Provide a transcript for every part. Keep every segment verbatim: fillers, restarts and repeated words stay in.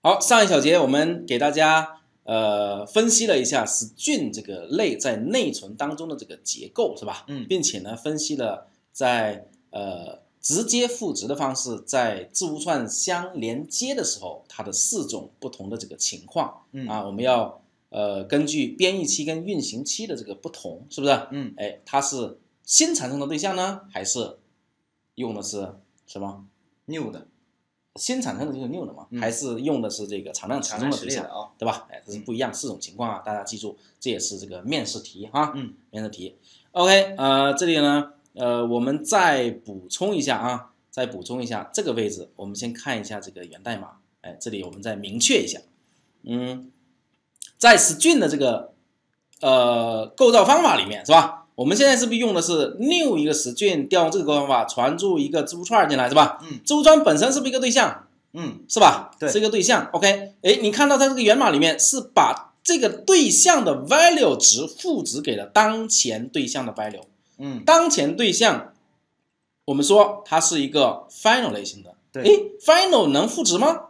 好，上一小节我们给大家呃分析了一下 string 这个类在内存当中的这个结构，是吧？ 嗯， 并且呢分析了在呃直接赋值的方式在字符串相连接的时候，它的四种不同的这个情况。 嗯啊，我们要呃根据编译期跟运行期的这个不同，是不是？ 嗯， 哎，它是新产生的对象呢，还是用的是什么 new 的？ 新产生的就是 new 的嘛， 嗯还是用的是这个常量词中的对象的啊， 对吧？哎，这是不一样，四种情况啊，大家记住，这也是这个面试题哈， 嗯， 面试题。OK， 呃，这里呢，呃，我们再补充一下啊，再补充一下这个位置，我们先看一下这个源代码，哎，这里我们再明确一下，嗯，在 string 的这个呃构造方法里面是吧？我们现在是不是用的是 new 一个 string 调用这个构造方法传入一个字符串进来是吧？ 嗯， 字符串本身是不是一个对象？ 嗯， 是吧？ 对， 是一个对象。OK， 哎，你看到它这个源码里面是把这个对象的 value 值赋值给了当前对象的 value。 嗯， 当前对象，我们说它是一个 final 类型的。 对， 哎 ，final 能赋值吗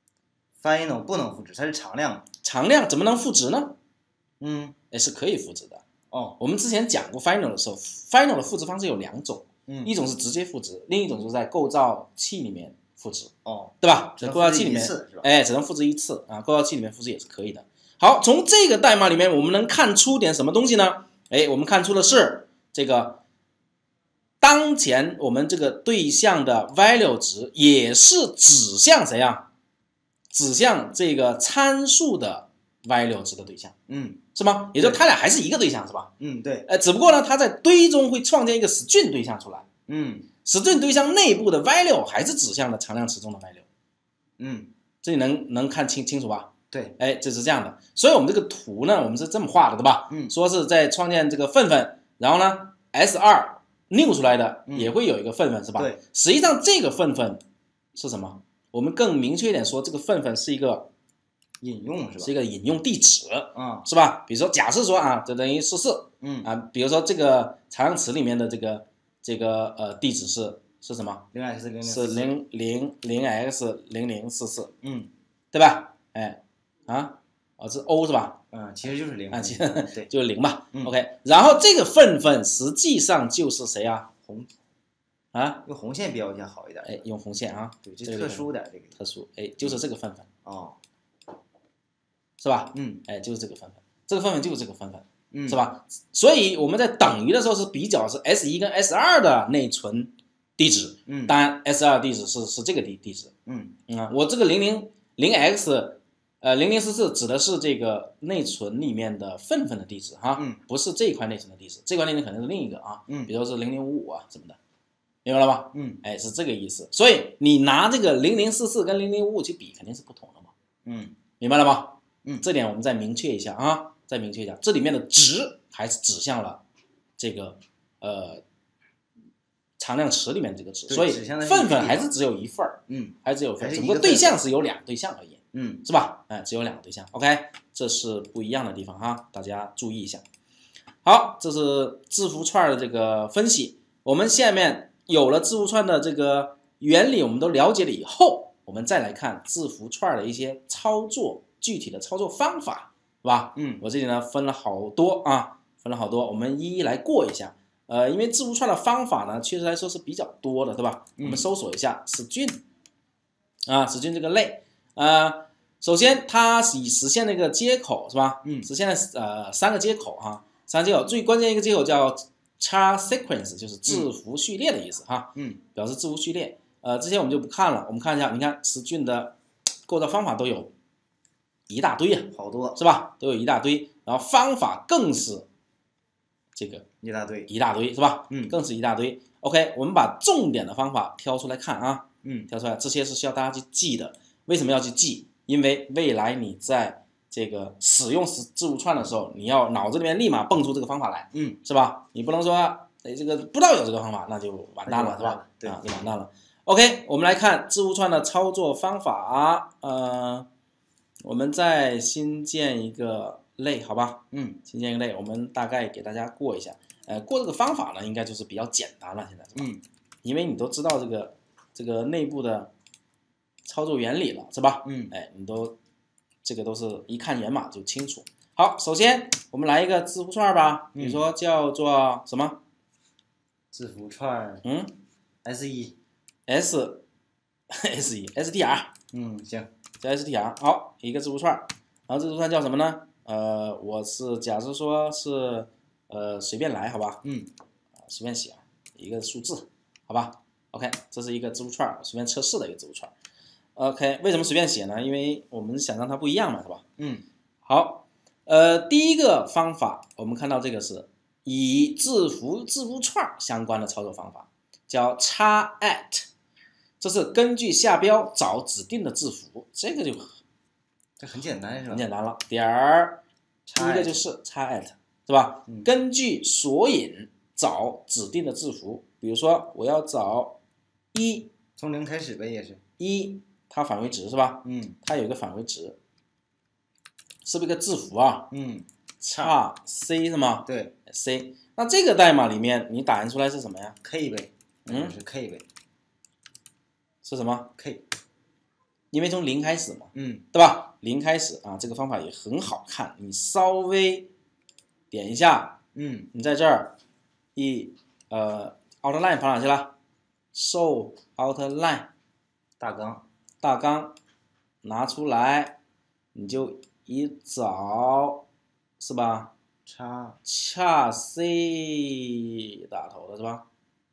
？final 不能赋值，它是常量。 常量怎么能赋值呢？ 嗯， 哎，是可以赋值的。 哦， 我们之前讲过 final 的时候 ，final 的赋值方式有两种， 嗯， 一种是直接赋值，另一种就是在构造器里面赋值。 哦， 对吧？ 只能构造器里面，哎，只能复制一次啊，构造器里面复制也是可以的。好，从这个代码里面，我们能看出点什么东西呢？哎，我们看出的是这个当前我们这个对象的 value 值也是指向谁啊？指向这个参数的 value 值的对象， 嗯， 是吗？也就是它俩还是一个对象，是吧？ 嗯，对。 呃，只不过呢，它在堆中会创建一个 string 对象出来。 嗯。 string 对象内部的 value 还是指向了常量词中的 value， 嗯， 这里能能看清清楚吧？ 对， 哎，就是这样的。所以我们这个图呢，我们是这么画的，对吧？ 嗯， 说是在创建这个份份，然后呢 S 二 new 出来的也会有一个份份，是吧？ 对， 实际上这个份份是什么？我们更明确一点说，这个份份是一个引用是吧？ 是一个引用地址， 啊、嗯， 是吧？比如说，假设说啊，这等于十四， 嗯啊，比如说这个常量词里面的这个这个呃地址是。是什么？ 零 x 零零是零零零 x 零零四四， 嗯， 对吧？哎，啊，哦，是 O 是吧？ 嗯，其实就是零啊，其实对， 就是零吧。 嗯、 OK， 然后这个份份实际上就是谁啊？ 红啊， 用红线标一下好一点。 哎，用红线啊， 对，这特殊点这个特殊，哎，就是这个份份哦， 是吧？ 嗯， 哎，就是这个份份，这个份份就是这个份份， 嗯， 是吧？所以我们在等于的时候是比较是 S 一 跟 S 二的内存。地址， 嗯， 当然 S 二 地址是是这个地地址， 嗯嗯啊，我这个零零零 x， 呃零零四四指的是这个内存里面的份份的地址哈， 嗯， 不是这一块内存的地址，这块内存可能是另一个啊， 嗯， 比如说是零零五五啊什么的，明白了吧？ 嗯， 哎，是这个意思，所以你拿这个零零四四跟零零五五去比，肯定是不同的嘛， 嗯， 明白了吗？ 嗯， 这点我们再明确一下啊，再明确一下，这里面的值还是指向了这个呃。常量池里面这个值，所以份份还是只有一份儿， 嗯， 还只有份，只不过对象是有两个对象而已， 嗯， 是吧？哎，只有两个对象 ，OK， 这是不一样的地方哈，大家注意一下。好，这是字符串的这个分析。我们下面有了字符串的这个原理，我们都了解了以后，我们再来看字符串的一些操作，具体的操作方法，是吧？ 嗯， 我这里呢分了好多啊，分了好多，我们一一来过一下。呃，因为字符串的方法呢，确实来说是比较多的，对吧？ 嗯、 我们搜索一下 string 啊 ，string 这个类，呃，首先它以实现那个接口是吧？ 嗯， 实现了呃三个接口哈，三个接口，最关键一个接口叫 char sequence， 就是字符序列的意思哈， 嗯， 表示字符序列。呃，这些我们就不看了，我们看一下，你看 string 的构造方法都有一大堆啊， 好多是吧？都有一大堆，然后方法更是这个。 一大堆， 一大堆是吧？ 嗯， 更是一大堆。OK， 我们把重点的方法挑出来看啊， 嗯， 挑出来，这些是需要大家去记的。为什么要去记？因为未来你在这个使用字符串的时候，你要脑子里面立马蹦出这个方法来， 嗯， 是吧？你不能说，哎，这个不知道有这个方法，那就完蛋了，是吧？ 对啊，就完蛋了。OK， 我们来看字符串的操作方法，呃，我们再新建一个类，好吧？ 嗯， 新建一个类，我们大概给大家过一下。呃，过这个方法呢，应该就是比较简单了，现在是吧？ 嗯， 因为你都知道这个这个内部的操作原理了，是吧？ 嗯， 哎，你都这个都是一看源码就清楚。好，首先我们来一个字符串吧，比如说叫做什么？ 字符串， 嗯 ，S 一， ，S S 一 S T R， 嗯，行， 叫 S T R。好，一个字符串，然后字符串叫什么呢？呃，我是假设说是呃随便来，好吧？ 嗯， 随便写一个数字，好吧 ？OK， 这是一个字符串，随便测试的一个字符串。OK， 为什么随便写呢？因为我们想让它不一样嘛，是吧？ 嗯， 好，呃，第一个方法我们看到这个是以字符字符串相关的操作方法，叫 x at， 这是根据下标找指定的字符，这个就这很简单是吧？ 很简单了。点儿，第一个就是 x at， 是吧？ 嗯、 根据索引找指定的字符，比如说我要找一， 从零开始呗，也是一，它返回值是吧？ 嗯， 它有一个返回值，是不是一个字符啊？ 嗯， 叉 C 是吗？ 对 ，C。那这个代码里面你打印出来是什么呀？ ，K 呗， 嗯， 是 K 呗， 是什么 ？K， 因为从零开始嘛， 嗯， 对吧？零开始啊，这个方法也很好看。你稍微点一下， 嗯， 你在这儿一呃 outline 跑哪去了 ？show outline 大纲， 大纲拿出来，你就一找，是吧？ 叉叉 C 打头的是吧？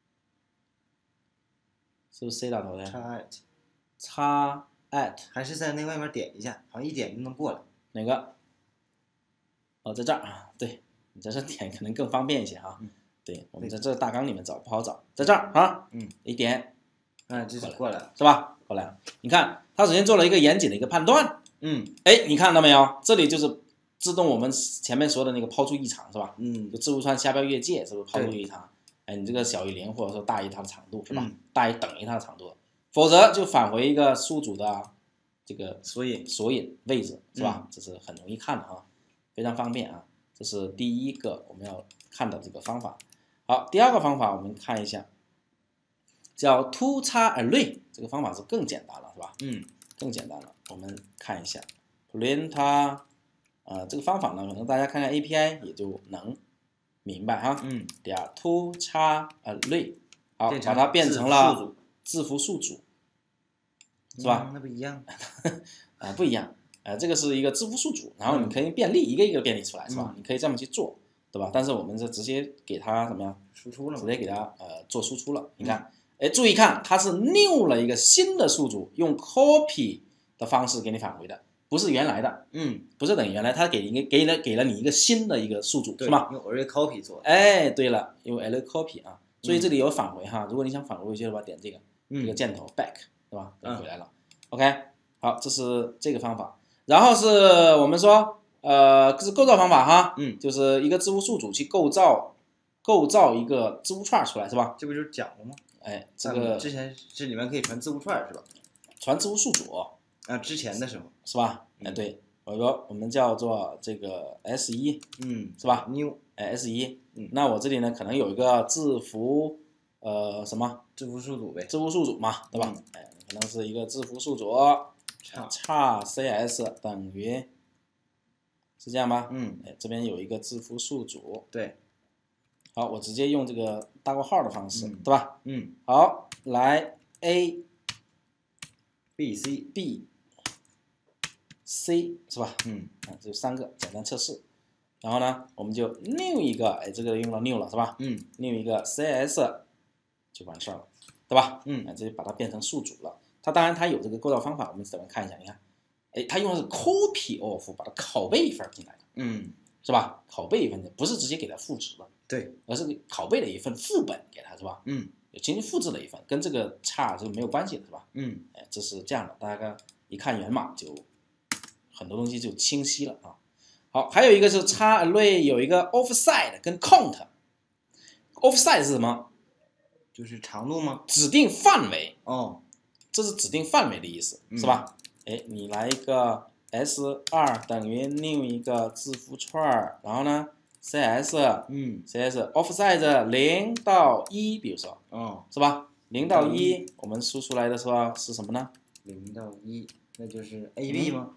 是不是 C 打头的呀？ 叉 at， 叉 at 还是在那外面点一下，好像一点就能过来。 哪个？哦，在这儿啊，对你在这点可能更方便一些哈。 嗯、 对，我们在这大纲里面找不好找，在这儿啊， 嗯， 一点， 嗯，这是过来了， 是吧？过来了，你看，它首先做了一个严谨的一个判断， 嗯， 哎，你看到没有？这里就是自动我们前面说的那个抛出异常是吧？ 嗯， 就字符串下标越界是不是抛出异常？哎，你这个小于零或者说大于它的长度是吧？ 嗯、 大于等于它的长度，否则就返回一个宿主的这个索引索引位置是吧？ 嗯、 这是很容易看的啊，非常方便啊。这是第一个我们要看的这个方法。好，第二个方法我们看一下，叫 to 叉 array， 这个方法是更简单了是吧？ 嗯， 更简单了。我们看一下 print， 呃，这个方法呢，可能大家看看 A P I 也就能明白哈。 嗯， 点 to 叉 array， 好，把它变成了字符数组，是吧？ 嗯、那不一样啊、呃，不一样。呃，这个是一个字符数组，然后你可以便利一个一个便利出来，是吧？ 嗯、 你可以这么去做，对吧？但是我们是直接给它怎么样？ 输出了， 直接给它呃做输出了。你看，哎、嗯，注意看，它是 new 了一个新的数组，用 copy 的方式给你返回的，不是原来的， 嗯， 不是等于原来，它给一个给了给了你一个新的一个数组，是吗？ 用 array copy 做的。 哎，对了，用 array copy 啊，所以这里有返回哈。如果你想返回回去的话，点这个、嗯、这个箭头 back， 对吧？就回来了。嗯、OK， 好，这是这个方法。然后是我们说，呃，这是构造方法哈， 嗯， 就是一个字符数组去构造构造一个字符串出来，是吧？ 这不就是讲了吗？ 哎，这个之前这里面可以传字符串是吧？ 传字符数组啊，之前的时候是吧？哎，对，我说我们叫做这个 S 一， 嗯， 是吧 ？new， 哎 S 一， 嗯， 那我这里呢可能有一个字符，呃，什么？ 字符数组呗， 字符数组嘛，对吧？ 嗯、 哎，可能是一个字符数组， 叉叉 C S 等于，是这样吧？ 嗯， 哎，这边有一个字符数组， 对。 好，我直接用这个大括号的方式， 嗯、 对吧？ 嗯， 好，来 A B C B C 是吧？ 嗯， 啊，这有三个简单测试。然后呢，我们就 new 一个，哎，这个用到 new 了是吧？ 嗯 ，new 一个 C S 就完事儿了，对吧？ 嗯， 啊，这就把它变成数组了。它当然它有这个构造方法，我们怎么看一下？你看，哎，它用的是 copy of， 把它拷贝一份进来的， 嗯， 是吧？拷贝一份的，不是直接给它赋值的， 对， 而是拷贝了一份副本给它，是吧？ 嗯， 轻轻复制了一份，跟这个差是没有关系的，是吧？ 嗯， 哎，这是这样的，大家一看源码就很多东西就清晰了啊。好，还有一个是叉 array 有一个 offside 跟 count。offside 是什么？ 就是长度吗？ 指定范围。 哦， 这是指定范围的意思， 嗯、 是吧？哎，你来一个 S 二 等于 new 一个字符串，然后呢 C S， 嗯 ，C S offside 零到一，比如说， 哦， 是吧？零到一，我们输出来的时候是什么呢？ 零到一，那就是 A B 吗？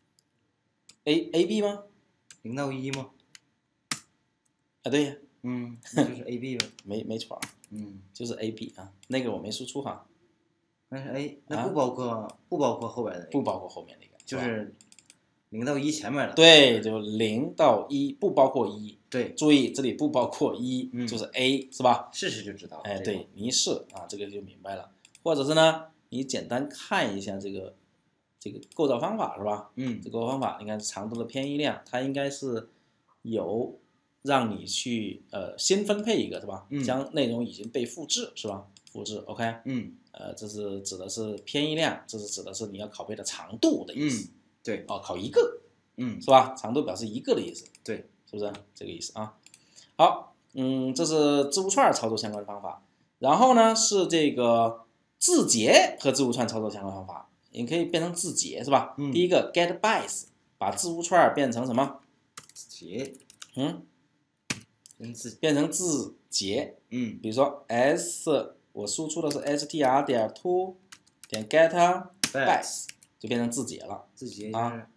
A A B 吗？ 零到一吗？ 啊，对呀， 嗯，那就是 A B 呗。 没没错， 嗯， 就是 A B 啊，那个我没输出哈， 但是 A 那不包括、不包括后边的那个， 不包括后面那个，吧就是零到一前面的。 对，就零到一不包括一， 对， 注意这里不包括一， 嗯就是 A 是吧？ 试试就知道了。 哎， 这个对，你一试啊，这个就明白了。或者是呢，你简单看一下这个这个构造方法是吧？ 嗯这个构造方法，你看长度的偏移量，它应该是有让你去呃先分配一个是吧？ 嗯将内容已经被复制是吧？复制 OK， 嗯呃，这是指的是偏移量，这是指的是你要拷贝的长度的意思。 嗯，对， 哦，考一个嗯是吧？长度表示一个的意思， 对， 是不是这个意思啊？好，嗯，这是字符串操作相关的方法。然后呢是这个字节和字符串操作相关方法，你可以变成字节是吧？ 嗯第一个 get bytes，把字符串变成什么？ 字节， 嗯， 跟字， 变成字节。 嗯比如说 s， 我输出的是 str 点 to 点 get bytes，就变成字节了。 字节就是， 啊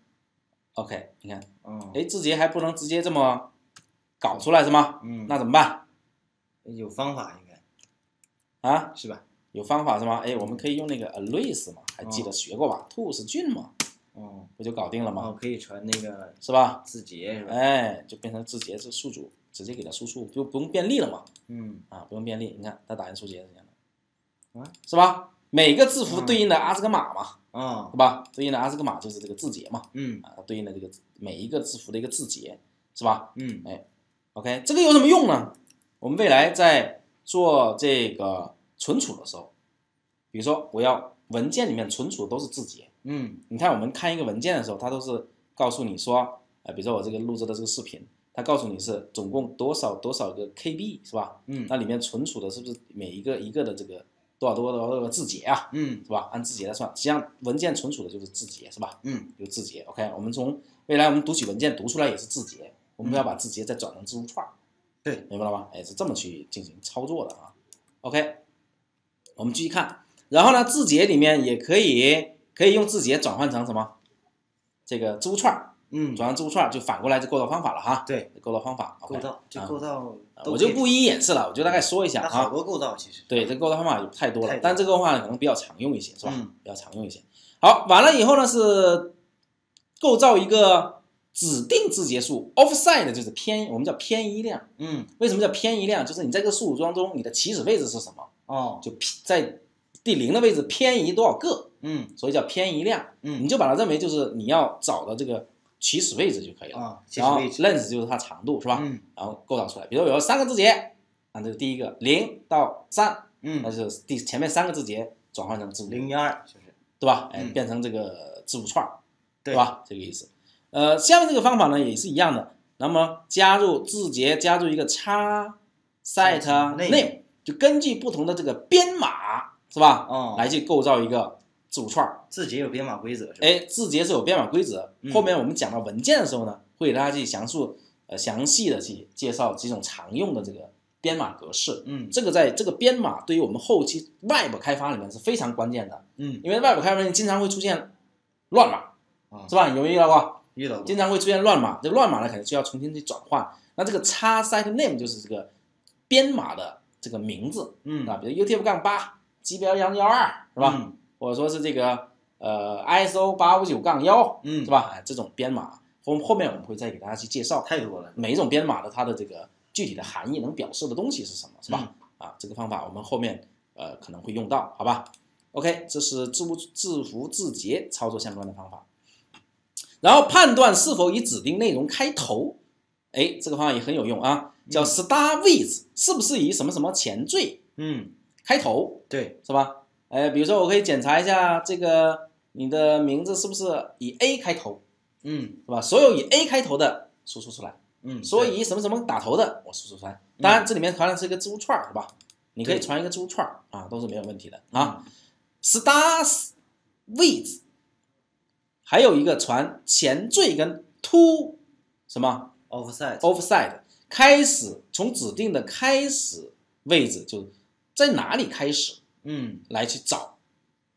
OK， 你看， 哦， 哎，字节还不能直接这么搞出来是吗？ 嗯， 那怎么办有方法应该啊？ 是吧？ 有方法是吗？哎，我们可以用那个 arrays 嘛，还记得学过吧、 哦、 ？to 是俊嘛， 哦， 不就搞定了吗？ 哦，可以传那个是吧？ 字节是吧？ 哎，就变成字节是宿主，直接给它输出，就不用便利了嘛。 嗯， 啊，不用便利，你看它打印出节是这样的， 啊， 是吧？每个字符对应的阿斯克码嘛， 啊， 对吧？对应的阿斯克码就是这个字节嘛， 嗯啊，它对应的这个每一个字符的一个字节，是吧？ 嗯， 哎 ，OK， 这个有什么用呢？我们未来在做这个存储的时候，比如说我要文件里面存储都是字节， 嗯你看我们看一个文件的时候，它都是告诉你说，呃，比如说我这个录制的这个视频，它告诉你是总共多少多少个 K B 是吧？ 嗯， 那里面存储的是不是每一个一个的这个多少多少多少个字节啊？ 嗯， 是吧？按字节来算，实际上文件存储的就是字节是吧？ 嗯， 有字节。OK， 我们从未来我们读取文件读出来也是字节，我们要把字节再转成字符串。 对， 明白了吗？哎，是这么去进行操作的啊。OK， 我们继续看，然后呢，字节里面也可以可以用字节转换成什么？这个字符串， 嗯， 转换字符串就反过来就构造方法了哈。 对， 构造方法， 构造，这构造我就不一一演示了，我就大概说一下啊。 好多构造其实。 对，这个构造方法有太多了， 太多但这个方法可能比较常用一些，是吧？ 嗯， 比较常用一些。好，完了以后呢是构造一个指定字节数 ，offside 就是偏，我们叫偏移量。 嗯， 为什么叫偏移量？就是你在这个数组当中，你的起始位置是什么？ 哦， 就在第零的位置偏移多少个？ 嗯， 所以叫偏移量。 嗯， 你就把它认为就是你要找的这个起始位置就可以了。 啊，起始然后位置 length 就是它长度，是吧？ 嗯， 然后构造出来，比如有三个字节，啊，这是第一个零到三， 嗯， 那就是第前面三个字节转换成字符， 零一二就是， 对吧？哎， 嗯变成这个字符串， 对对吧？这个意思。呃，下面这个方法呢也是一样的，那么加入字节，加入一个叉 set name，就根据不同的这个编码，是吧？ 哦， 来去构造一个字符串。 字节有编码规则是吧？ 哎，字节是有编码规则， 嗯后面我们讲到文件的时候呢，会给大家去详述呃详细的去介绍几种常用的这个编码格式。 嗯， 这个在这个编码对于我们后期 Web 开发里面是非常关键的。 嗯， 因为 Web 开发里面经常会出现乱码， 啊， 是吧？有没有遇到过？ 遇到过， 经常会出现乱码，这个乱码呢可能就要重新去转换。那这个叉 set name 就是这个编码的这个名字， 嗯， 啊，比如 U T F 杠八 G B L 幺幺二是吧？ 嗯， 或者说是这个呃 I S O 八五九杠幺， 嗯， 是吧？哎，这种编码后后面我们会再给大家去介绍， 太多了， 每一种编码的它的这个具体的含义能表示的东西是什么，是吧？ 嗯、 啊，这个方法我们后面呃可能会用到，好吧 ？OK， 这是字符字符字节操作相关的方法。然后判断是否以指定内容开头，哎，这个方法也很有用啊，叫 start with， 是不是以什么什么前缀嗯开头？ 对， 是吧？哎，比如说我可以检查一下这个你的名字是不是以 A 开头， 嗯， 是吧？所有以 A 开头的输出出来， 嗯， 所有以什么什么打头的我输出出来。当然这里面传的是一个字符串，是吧？你可以传一个字符串啊，都是没有问题的啊。start with。还有一个传前缀跟 to 什么 offside offside 开始，从指定的开始位置就在哪里开始， 嗯， 来去找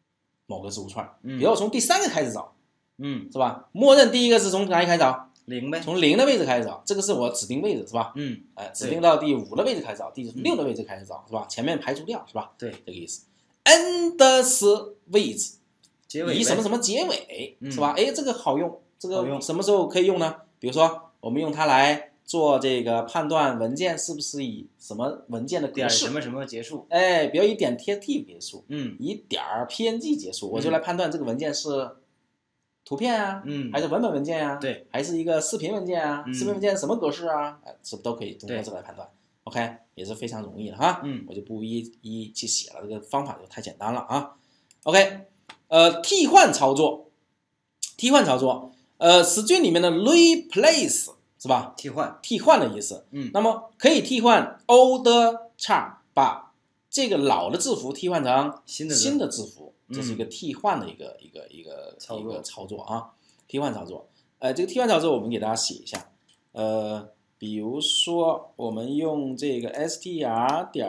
某个字符串， 嗯， 比如我从第三个开始找， 嗯， 是吧？默认第一个是从哪里开始找？ 零呗， 从零的位置开始找，这个是我指定位置，是吧？ 嗯， 哎，指定到第五的位置开始找，第六的位置开始找，是吧？前面排除掉，是吧？ 对， 这个意思。ends 位置， 结尾以什么什么结尾， 嗯、 是吧？哎，这个好用，这个好用什么时候可以用呢？比如说，我们用它来做这个判断文件是不是以什么文件的格式， 什么什么结束， 哎，比如以点 txt 结束， 嗯， 以点 png 结束，我就来判断这个文件是图片啊， 嗯， 还是文本文件啊， 对， 还是一个视频文件啊， 嗯、 视频文件什么格式啊，哎，是不是都可以通过这个来判断 ？OK， 也是非常容易的哈， 嗯， 我就不一一去写了，这个方法就太简单了啊。OK， 呃，替换操作，替换操作，呃 ，string 里面的 replace 是吧？ 替换， 替换的意思。 嗯， 那么可以替换 old char， 把这个老的字符替换成新的新的字符， 嗯、 这是一个替换的一个一个一个操作一个操作啊，替换操作。呃，这个替换操作我们给大家写一下，呃。比如说，我们用这个 str 点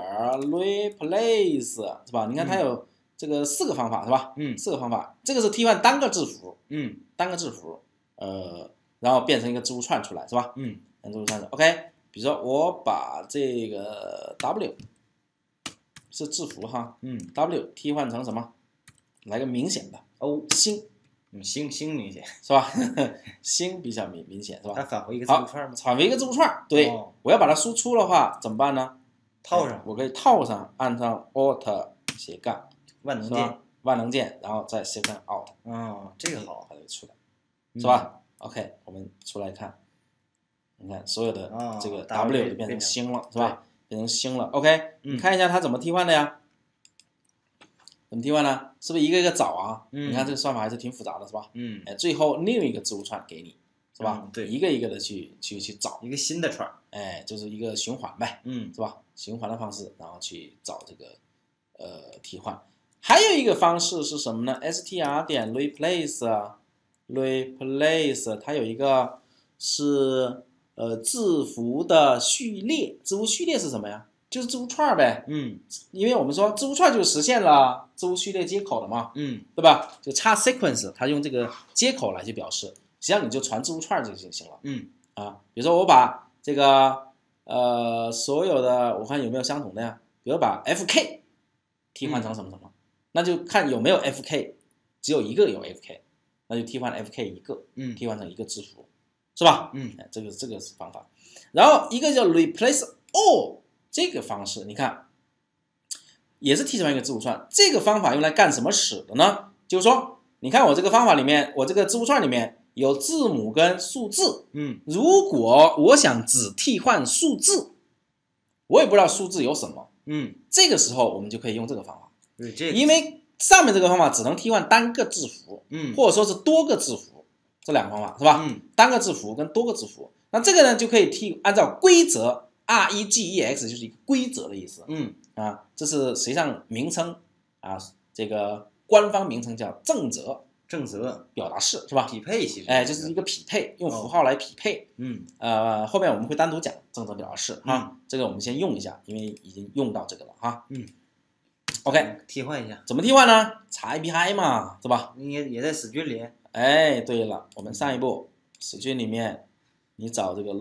replace 是吧？你看它有这个四个方法是吧？ 嗯， 四个方法，这个是替换单个字符， 嗯， 单个字符，呃，然后变成一个字符串出来是吧？ 嗯， 字符串出来 OK。比如说我把这个 w 是字符哈， 嗯 ，w 替换成什么？来个明显的 o 星。 嗯，星星明显是吧？星比较明明显是吧？ 它返回一个字符串吗？ 返回一个字符串，对、哦，我要把它输出的话怎么办呢？ 套上， 我可以套上，按上 Alt 斜杠万能键， 万能键，然后再斜杠 Alt。 哦，这个好， 把这个出来，是吧、嗯、？OK， 我们出来看，你看所有的这个 W 就变成星了，是吧？变成星了。OK，、嗯、你看一下它怎么替换的呀？怎么替换呢？是不是一个一个找啊？ 嗯、 你看这个算法还是挺复杂的，是吧？ 嗯， 哎，最后另一个字符串给你，是吧？ 嗯、对， 一个一个的去去去找一个新的串， 哎，就是一个循环呗， 嗯， 是吧？循环的方式，然后去找这个呃替换。还有一个方式是什么呢 ？str 点 replace replace 它有一个是呃字符的序列，字符序列是什么呀？就是字符串呗， 嗯， 因为我们说字符串就实现了字符序列接口了嘛， 嗯， 对吧？就插 sequence， 它用这个接口来去表示，实际上你就传字符串就行了， 嗯， 啊，比如说我把这个呃所有的，我看有没有相同的呀？比如把 fk 替换成什么什么，嗯、那就看有没有 fk， 只有一个有 fk， 那就替换 fk 一个， 嗯， 替换成一个字符，是吧？ 嗯， 哎，这个这个是方法。然后一个叫 replace all。这个方式你看，也是替换一个字符串。这个方法用来干什么使的呢？就是说，你看我这个方法里面，我这个字符串里面有字母跟数字。 嗯， 如果我想只替换数字，我也不知道数字有什么。 嗯， 这个时候我们就可以用这个方法。 对，这个、 因为上面这个方法只能替换单个字符， 嗯， 或者说是多个字符，这两个方法是吧？ 嗯， 单个字符跟多个字符。那这个呢，就可以替按照规则。regex 就是一个规则的意思， 嗯啊，这是实际上名称啊，这个官方名称叫正则， 正则表达式是吧？ 匹配其实， 哎，就是一个匹配，用符号来匹配， 嗯， 呃，后面我们会单独讲正则表达式啊， 嗯、 这个我们先用一下，因为已经用到这个了哈， 嗯 ，OK， 替换一下， 怎么替换呢？查 A P I 嘛，是吧？ 也也在 string 里， 哎，对了，我们上一步 string 里面。你找这个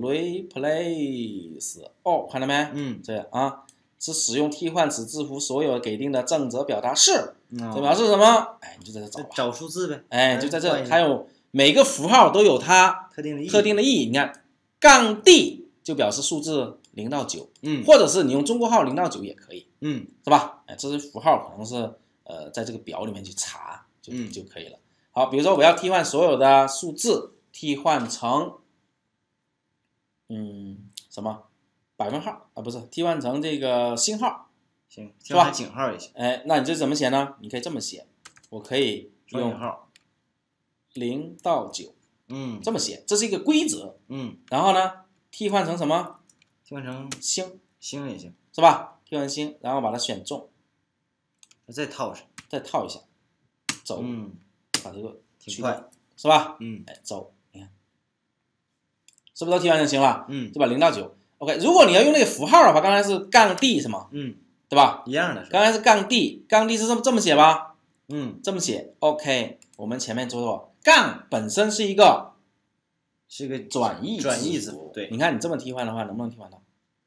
replace 哦，看到没？ 嗯， 这样啊，是使用替换此字符所有给定的正则表达式。 嗯、 这表示什么？哎，你就在这找吧。 找数字呗。 哎，就在这，它有每个符号都有它特定的意义。 特定的意义。你看，杠 D 就表示数字零到九， 嗯， 或者是你用中括号零到九也可以， 嗯， 是吧？哎，这些符号可能是呃在这个表里面去查就、 嗯、 就可以了。好，比如说我要替换所有的数字，替换成。嗯，什么百分号啊？不是，替换成这个星号， 行， 是吧？ 井号也行。 哎，那你这怎么写呢？你可以这么写，我可以用号零到九， 嗯， 这么写，这是一个规则， 嗯。 然后呢，替换成什么？ 替换成星， 星也行， 是吧？替换星，然后把它选中， 再套上， 再套一下，走， 嗯， 把这个挺快， 是吧？ 嗯， 哎，走。是不是都替换就行了？ 嗯， 就把零到九 ，OK。如果你要用那个符号的话，刚才是杠 D 是吗？ 嗯， 对吧？ 一样的。 刚才是杠 D， 杠 D 是这么这么写吧？ 嗯， 这么写 OK。我们前面说过，杠本身是一个是个转义转义字符。 字符，对， 你看你这么替换的话，能不能替换到？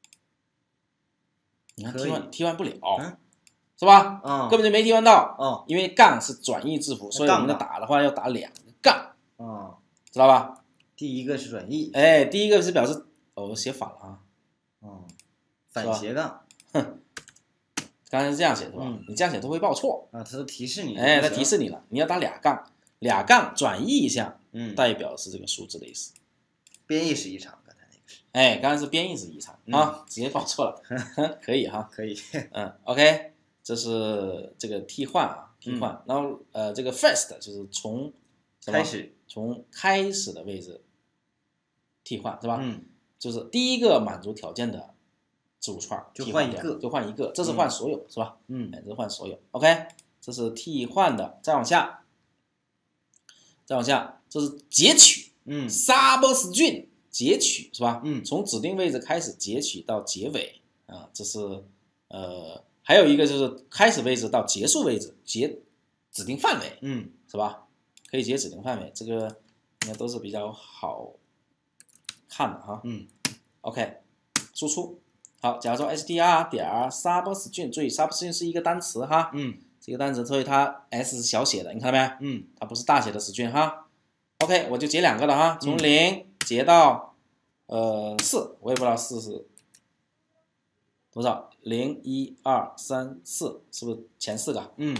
你看替换替换不了， 嗯、 是吧？ 嗯， 根本就没替换到。 哦， 因为杠是转义字符，所以我们要打的话要打两个杠。 哦， 知道吧？ 第一个是转义， 哎，第一个是表示，哦，我写反了啊。 哦，反斜杠。 哼，刚才是这样写是吧？ 嗯、 你这样写都会报错啊，它都提示你。 哎，它提示你了，你要打俩杠，俩杠转义一下， 嗯， 代表是这个数字的意思。 编译是异常，刚才那个是。 哎，刚才是编译是异常、嗯、啊，直接报错了，可以哈， 可以。 嗯 ，OK， 这是这个替换啊，替换，嗯、然后呃，这个 first 就是从开始， 从开始的位置替换是吧？ 嗯， 就是第一个满足条件的字符串就换一个， 就换一个，这是换所有、嗯、是吧？ 嗯， 哎，这是换所有 ，OK， 这是替换的，再往下，再往下，这是截取， 嗯 ，substring 截取是吧？ 嗯， 从指定位置开始截取到结尾啊，这是呃，还有一个就是开始位置到结束位置截指定范围， 嗯， 是吧？可以截指定范围，这个应该都是比较好看的哈。 嗯 ，OK， 输出。好，假如说 str 点 substring， 注意 substring 是一个单词哈， 嗯， 是一个单词，所以它 s 是小写的，你看到没？ 嗯， 它不是大写的 string 哈。OK， 我就截两个了哈，从嗯、 零截到呃四，我也不知道四是多少，零一二三四，是不是前四个？ 嗯，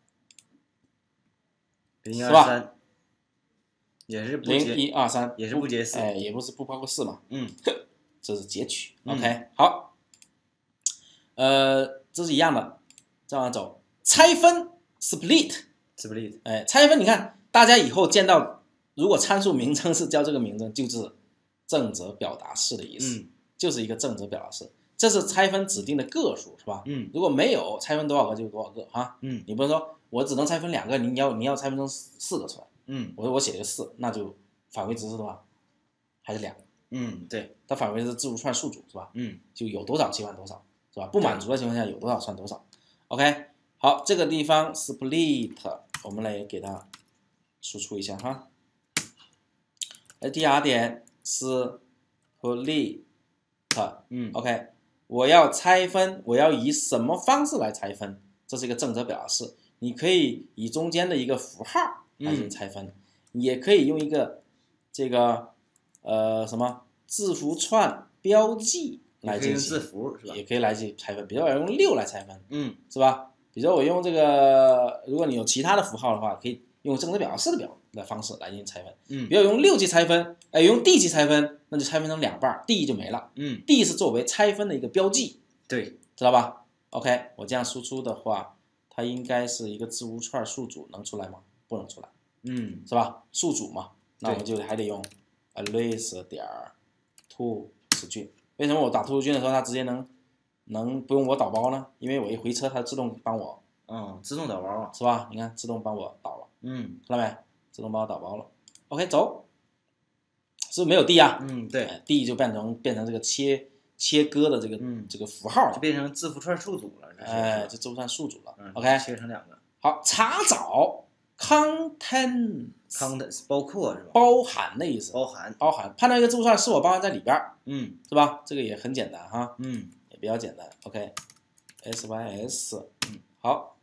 零一二三，也是不零一二三， 也是不截四， 哎，也不是不包括四嘛。 嗯， 这是截取。 嗯、 OK， 好。呃，这是一样的，再往走，拆分 split，split， 哎，拆分，你看大家以后见到，如果参数名称是叫这个名称，就是正则表达式的意思， 嗯， 就是一个正则表达式，这是拆分指定的个数，是吧？ 嗯， 如果没有拆分多少个就多少个哈， 嗯， 你不能说我只能拆分两个，你要你要拆分成四个出来， 嗯， 我我写了个四，那就返回值是多少？还是两个？ 嗯，对， 它返回是字符串数组是吧？ 嗯， 就有多少切换多少。是吧？不满足的情况下有多少算多少。OK， 好，这个地方 split 我们来给它输出一下哈。str 点 split， 嗯 ，OK， 我要拆分，我要以什么方式来拆分？这是一个正则表达式，你可以以中间的一个符号来进行拆分，嗯、也可以用一个这个呃什么字符串标记。来进行字符是吧？ 也可以来进行拆分，比如我用六来拆分， 嗯， 是吧？比如我用这个，如果你有其他的符号的话，可以用正则表达式的表的方式来进行拆分。 嗯， 比如用六去拆分，哎，用 d 去拆分，那就拆分成两半 ，d 就没了。 嗯 ，d 是作为拆分的一个标记， 对， 知道吧 ？OK， 我这样输出的话，它应该是一个字符串数组，能出来吗？不能出来， 嗯， 是吧？数组嘛，那我们就还得用 arrays 点 to string。为什么我打突出菌的时候，它直接能能不用我导包呢？因为我一回车，它自动帮我， 嗯，自动导包啊， 是吧？你看，自动帮我导了， 嗯， 看到没？自动帮我导包了。OK， 走，是不是没有 D 啊？ 嗯，对、 哎、，D 就变成变成这个切切割的这个、 嗯、 这个符号， 就变成字符串数组了。 哎，就字符串数组了。 嗯、 OK， 切成两个。 好，查找 content content 包括是吧？ 包含的意思， 包含包含，判断一个字符串是否包含在里边， 嗯， 是吧？这个也很简单哈， 嗯， 也比较简单。OK，sys， 嗯，好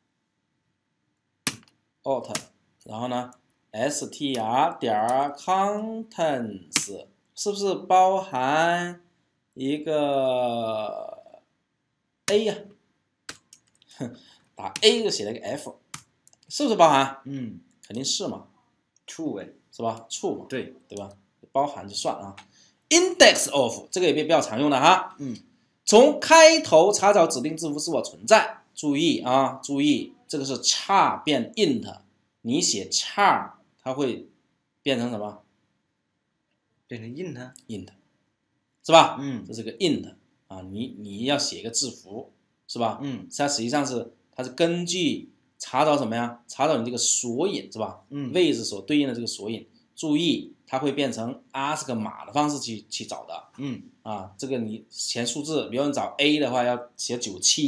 ，alt， 然后呢 ，str 点 contents 是不是包含一个 a 呀、啊？打 a 就写了一个 f， 是不是包含？ 嗯， 肯定是嘛。 true 哎， 是吧？处嘛， 对对吧？包含就算啊。index of 这个也比较常用的哈。 嗯， 从开头查找指定字符是否存在。注意啊，注意，这个是 char 变 int， 你写 char 它会变成什么？ 变成 int int， 是吧？ 嗯， 这是个 int 啊，你你要写一个字符，是吧？ 嗯， 它实际上是它是根据查找什么呀？查找你这个索引是吧？ 嗯， 位置所对应的这个索引。注意，它会变成 ask 码的方式去去找的。 嗯， 啊，这个你填数字，比如你找 A 的话要写九七，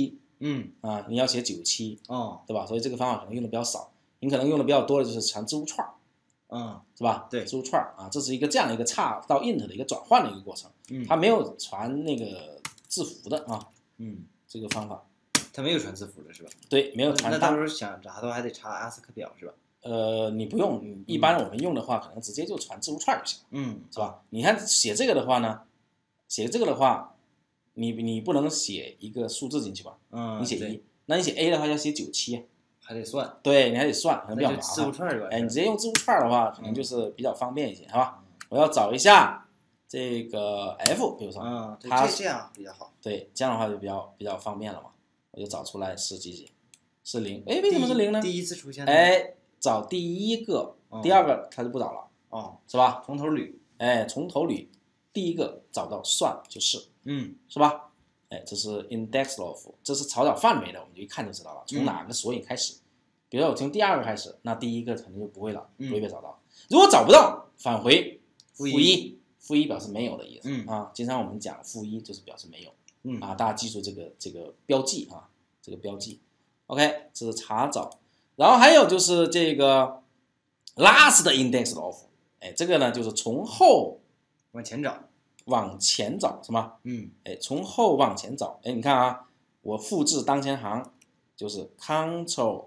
嗯啊，你要写九七， 哦， 对吧？所以这个方法可能用的比较少，你可能用的比较多的就是传字符串， 嗯是吧？ 对， 字符串啊，这是一个这样的一个差到 int 的一个转换的一个过程， 嗯， 它没有传那个字符的啊， 嗯， 这个方法， 它没有传字符的是吧？ 对，没有传单。 那到时候想查的话还得查 A S C I I 表是吧？ 呃，你不用，一般我们用的话，可能直接就传字符串就行了， 嗯， 是吧？你看写这个的话呢，写这个的话，你你不能写一个数字进去吧？ 嗯， 你写一，那你写 A 的话要写九七， 还得算， 对你还得算，可能比较麻那就字符烦。 串儿吧。 哎，你直接用字符串的话，可能就是比较方便一些，好吧？我要找一下这个 F，比如说， 嗯，对， 它这这样比较好。 对，这样的话就比较比较方便了嘛。我就找出来是几几，是零。哎，为什么是零呢？ 第一次出现的。 哎，找第一个，第二个它就不找了， 哦， 是吧？ 从头捋。 哎，从头捋，第一个找到算就是， 嗯， 是吧？哎，这是 index of， 这是查找范围的，我们就一看就知道了，从哪个索引开始。比如说我从第二个开始，那第一个肯定就不会了，不会被找到。如果找不到，返回负一，负一表示没有的意思。 嗯啊，经常我们讲负一就是表示没有。 嗯啊，大家记住这个这个标记啊，这个标记。OK， 这是查找。然后还有就是这个 last index of， 哎，这个呢就是从后往前找， 往前找，是吗？ 嗯， 哎，从后往前找。哎，你看啊，我复制当前行就是 Ctrl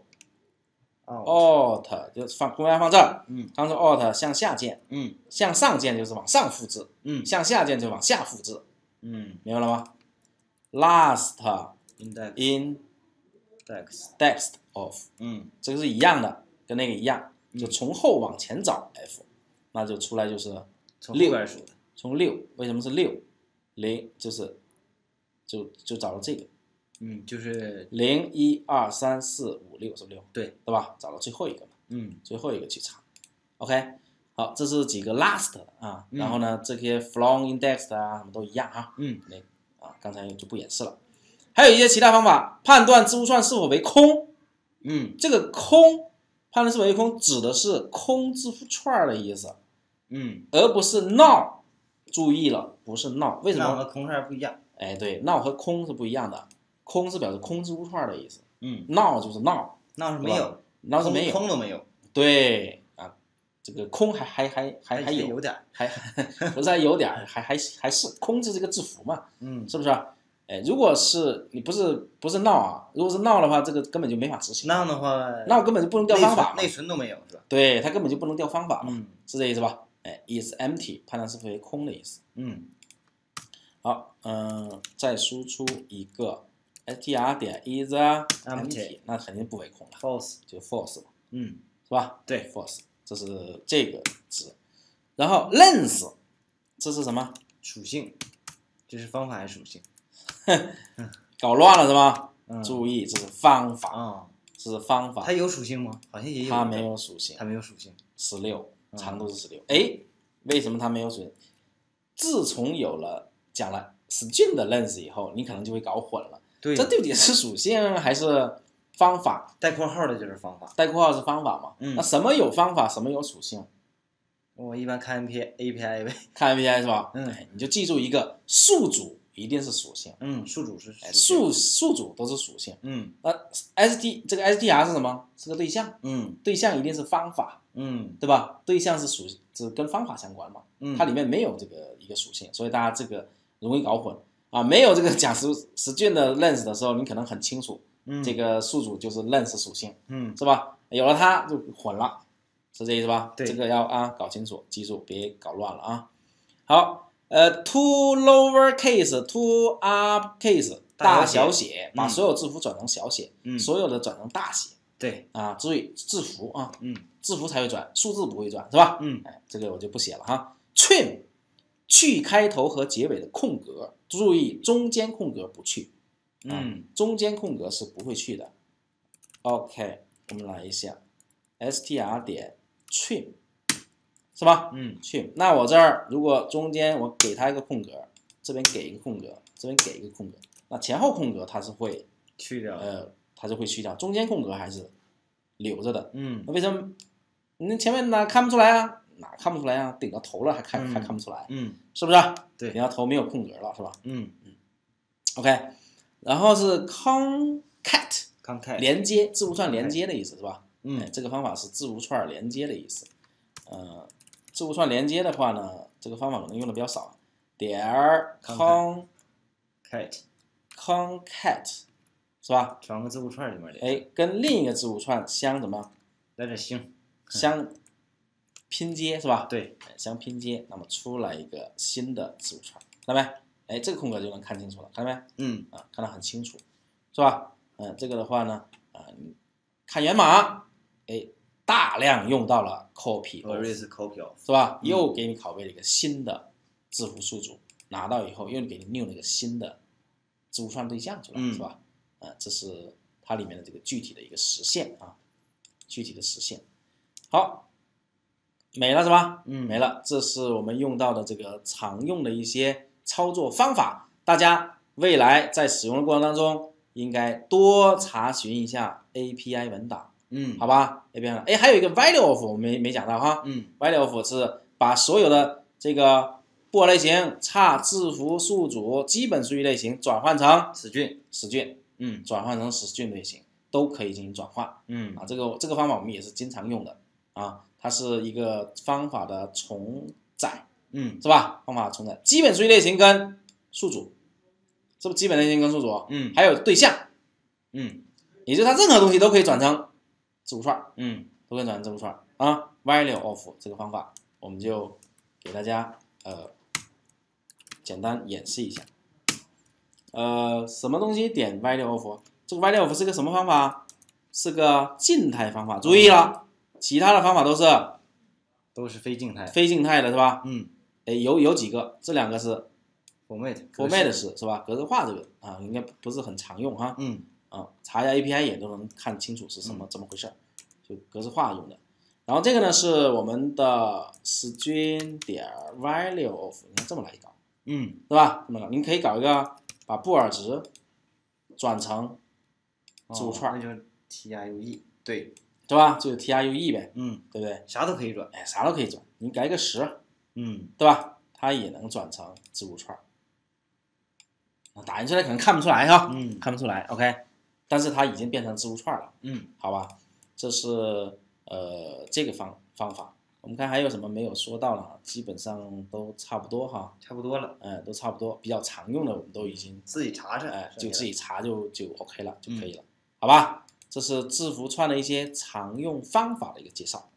Alt， 就放公开放这儿， 嗯 ，Ctrl Alt 向下键， 嗯向上键就是往上复制， 嗯向下键就往下复制， 嗯明白了吗 ？Last ，index index of， 嗯， 这个是一样的，跟那个一样，就从后往前找 F， 那就出来就是从后边数的， 从六，为什么是六？零就是就就找到这个。 嗯，就是零一二三四五六是六， 对对吧？找到最后一个嘛， 嗯最后一个去查。OK， 好，这是几个 last 的啊， 嗯然后呢，这些 from index 啊，什么都一样哈。 嗯， 那啊，刚才就不演示了。还有一些其他方法，判断字符串是否为空。 嗯， 这个空判断是否为空，指的是空字符串的意思， 嗯， 而不是 null。注意了，不是 null，为什么？ 和空串不一样。 哎，对 ，null 和空是不一样的。空是表示空字符串的意思， 嗯 ，null 就是 null， 那是没有， null 是没有， 空都没有。 对啊，这个空还还还还还有有点， 还不是还有点，还还还是空字这个字符嘛， 嗯， 是不是？哎，如果是你不是不是 null 啊，如果是 null 的话，这个根本就没法执行。 那样的话， 那我根本就不能调方法， 内存都没有是吧？ 对，它根本就不能调方法嘛， 嗯， 是这意思吧？哎 ，is empty 判断是否为空的意思。 嗯， 好，嗯，再输出一个。str 点 is empty， 那肯定不为空了 ，false 就 false 嘛， 嗯， 是吧？ 对 ，false， 这是这个值。然后 length， 这是什么？ 属性，这是方法还是属性？ 搞乱了是吧？ 嗯， 注意，这是方法， 啊， 这是方法。 它有属性吗？好像也有。 它没有属性， 它没有属性。 十六，长度是十六。哎，为什么它没有属性？自从有了讲了 string 的 length 以后，你可能就会搞混了。 对， 这到底是属性还是方法？ 带括号的就是方法， 带括号是方法嘛？ 嗯， 那什么有方法，什么有属性？ 我一般看 A P I 呗， 看 A P I 是吧？ 嗯， 哎，你就记住一个宿主一定是属性， 嗯，宿主是哎，宿宿主都是属性， 嗯， 那 S T 这个 S T R 是什么？是个对象， 嗯， 对象一定是方法， 嗯， 对吧？对象是属，是跟方法相关嘛， 嗯， 它里面没有这个一个属性，所以大家这个容易搞混。啊，没有这个讲实实卷的 length 的时候，你可能很清楚， 嗯， 这个宿主就是 length 属性， 嗯， 是吧？有了它就混了，是这意思吧？ 对， 这个要啊搞清楚，记住别搞乱了啊。好，呃 ，to lower case，to up case， 大小写，把所有字符转成小写， 嗯， 所有的转成大写， 对啊，注意字符啊， 嗯， 字符才会转，数字不会转，是吧？ 嗯， 哎，这个我就不写了哈。trim。去开头和结尾的空格，注意中间空格不去， 嗯， 中间空格是不会去的。OK， 我们来一下 str 点 trim， 是吧？ 嗯 ，trim。那我这儿如果中间我给它一个空格，这边给一个空格，这边给一个空格，那前后空格它是会去掉， 呃，它是会去掉，中间空格还是留着的。 嗯， 那为什么？你前面哪看不出来啊？哪看不出来啊？顶到头了还看、 嗯、 还看不出来， 嗯， 是不是？ 对， 顶到头没有空格了，是吧？ 嗯嗯 ，OK， 然后是 concat concat 连接，字符串连接的意思是吧？ 嗯哎，这个方法是字符串连接的意思。呃，字符串连接的话呢，这个方法可能用的比较少。点儿 con cat concat 是吧？ 传个字符串里面的。 哎，跟另一个字符串相怎么？ 来点星。 相拼接是吧？ 对， 相拼接，那么出来一个新的字符串，看到没？哎，这个空格就能看清楚了，看到没？ 嗯啊，看得很清楚，是吧？嗯、呃，这个的话呢，啊、呃，看源码，哎，大量用到了 copy of， copy of 是吧？嗯、又给你拷贝了一个新的字符宿主，拿到以后又给你用了一个新的字符串对象出来， 嗯、 是吧？啊、呃，这是它里面的这个具体的一个实现啊，具体的实现。好，没了是吧？ 嗯， 没了。这是我们用到的这个常用的一些操作方法，大家未来在使用的过程当中，应该多查询一下 A P I 文档， 嗯， 好吧 ？A P I 文档，哎，还有一个 value of 我没没讲到哈， 嗯 ，value of 是把所有的这个布尔类型、差字符宿主、基本数据类型转换成 string string， 嗯， 转换成 string类型都可以进行转换， 嗯啊，这个这个方法我们也是经常用的。啊，它是一个方法的重载， 嗯， 是吧？方法重载，基本数据类型跟宿主，是不是基本类型跟宿主？ 嗯， 还有对象， 嗯， 也就是它任何东西都可以转成字符串， 嗯， 都可以转成字符串啊。value of 这个方法，我们就给大家呃简单演示一下。呃，什么东西点 value of？ 这个 value of 是个什么方法？是个静态方法，注意了。其他的方法都是都是非静态， 非静态的是吧？ 嗯， 哎，有有几个，这两个是 format format 是是吧？格式化这个啊，应该不是很常用哈。 嗯， 啊，查一下 A P I 也都能看清楚是什么、嗯、怎么回事，就格式化用的。然后这个呢是我们的 string 点 value of， 你看这么来搞， 嗯， 对吧？这么搞，您可以搞一个把布尔值转成字符串， 那就是 true， 对。 对吧？就是 true 呗， 嗯， 对不对？ 啥都可以转， 哎，啥都可以转，你改个十， 嗯， 对吧？它也能转成字符串，打印出来可能看不出来哈， 嗯， 看不出来 ，OK， 但是它已经变成字符串了， 嗯， 好吧？这是呃这个方方法，我们看还有什么没有说到了，基本上都差不多哈， 差不多了， 哎、呃，都差不多，比较常用的我们都已经自己查查， 哎、呃，就自己查就就 OK 了，就可以了， 嗯、 好吧？这是字符串的一些常用方法的一个介绍。